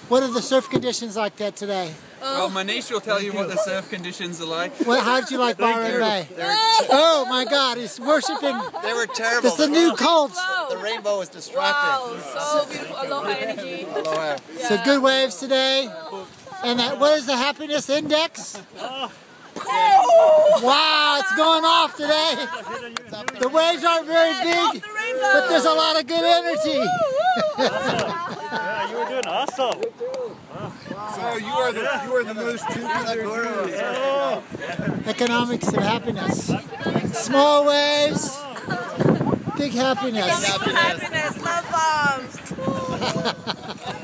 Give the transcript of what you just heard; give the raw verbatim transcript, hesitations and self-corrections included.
What are the surf conditions like that today? Well, Manish will tell you what the surf conditions are like. What, how did you like Byron Bay? Oh my God, he's worshiping. They were terrible. It's the new cult. The rainbow was distracting. Wow, so beautiful. Aloha energy. Aloha. Yeah. So good waves today. And that, what is the happiness index? Wow, it's going off today. The waves aren't very big, but there's a lot of good energy. Yeah, you were doing awesome. So you are the you are the most tubular guru. Economics of happiness. Small waves, big happiness. Happiness, love bombs.